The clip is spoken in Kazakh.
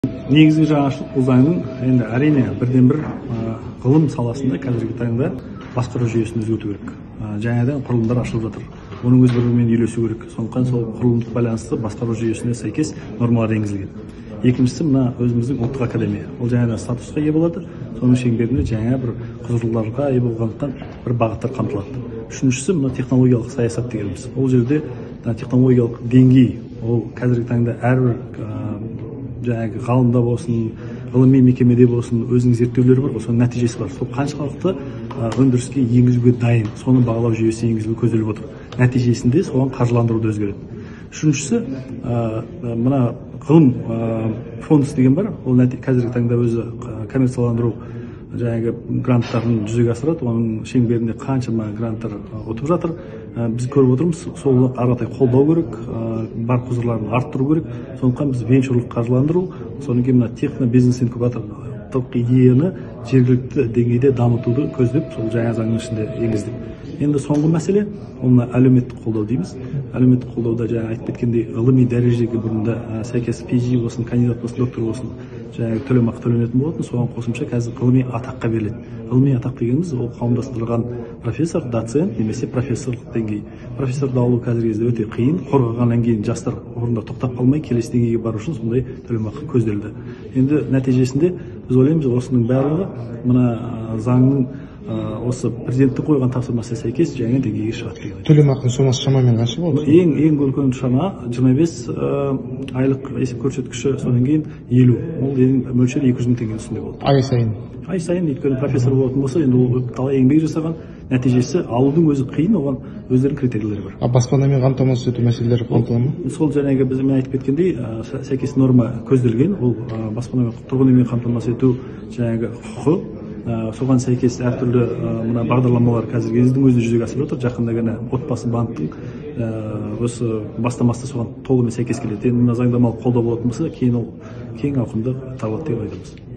Негізгі жаңашылық бұл заңның енді әрине бірден бір ғылым саласында қазіргі таңда басқару жүйесін өзгерту керек. Жаңадан құрылымдар ашылып жатыр. Оның өз бірімен үйлесу керек. Сондықтан сол құрылымдық байланысты басқару жүйесіне сәйкес нормалар енгізілген. Екіншісі мына өзіміздің ұлттық академия. Ол жаңадан статусқа ие болады. Соның шеңберінде жаңа бір құзырларға ие болғандықтан бір бағыттар қамтылады. Үшіншісі мына технологиялық саясат дегеніміз. Ол жерде технологиялық деңгей, ол қазіргі таңда әрбір жаңағы ғалымда болсын, ғылыми мекемеде болсын, өзінің зерттеулері бар, соның нәтижесі бар. Сол қаншалықты өндіріске енгізуге дайын, соны бағалау жүйесі енгізілу көзделіп отыр. Нәтижесінде соған қаржыландыруды өзгереді. Үшіншісі, мына ғылым фондысы деген бар, ол қазіргі таңда өзі коммерцияландыру жаңағы гранттарын жүзеге асырады. Оның шеңберінде қаншама гранттар өтіп жатыр. Біз көріп отырмыз, сол ары қарай қолдау керек, бар құзырларын арттыру керек. Сондықтан біз венчурлық қаржыландыру, содан кейін мына техно-бизнес инкубаторлық идеяны жергілікті деңгейде дамытуды көздеп, сол жаңа заңның ішінде енгіздік. Енді соңғы мәселе, оны әлеуметтік қолдау дейміз. Әлеуметтік қолдауда жаңа айтып кеткендей, ғылыми дәрежеге бұрында сәйкес PhD болсын, кандидат болсын, доктор болсын, жаңағы төлемақы төленетін болатын, соған қосымша қазір ғылыми атаққа беріледі. Ғылыми атақ дегеніміз ол қауымдастырылған профессор, доцент немесе профессорлық деңгей. Профессорды алу қазіргі кезде өте қиын. Қорғағаннан кейін жастар орында тоқтап қалмай келесі деңгейге бару үшін сондай төлемақы көзделді. Енді нәтижесінде біз ойлаймыз, осының барлығы мына заңның осы президенттің қойған тапсырмасына сәйкес жаңа деңгейге шығады деген. Төлемақының сомасы шамамен қанша болды? Ең үлкен шама 25 айлық есеп көрсеткіші, содан кейін 50. Ол мөлшері 200 мың теңгенің үстінде болды. Ай сайын. Ай сайын, өйткені профессор болатын болса, енді ол талай еңбек жасаған, нәтижесі алудың өзі қиын, оған өздерінің критерийлері бар. Баспанамен қамтамасыз ету мәселелері қамтылады ма? Сол жаңағы біз айтып кеткендей, сәйкес норма көзделген, ол баспанамен тұрғын үймен қамтамасыз ету жаңағы құқы. Соған сәйкес әртүрлі мына бағдарламалар қазір кездің өзінде жүзеге асырылып отыр. Жақында ғана отбасы банктың осы бастамасы соған толығымен сәйкес келеді. Енді мына заңнамалық қолдау болатын болса, кейін ол кең ауқымды табылады деп ойлаймыз.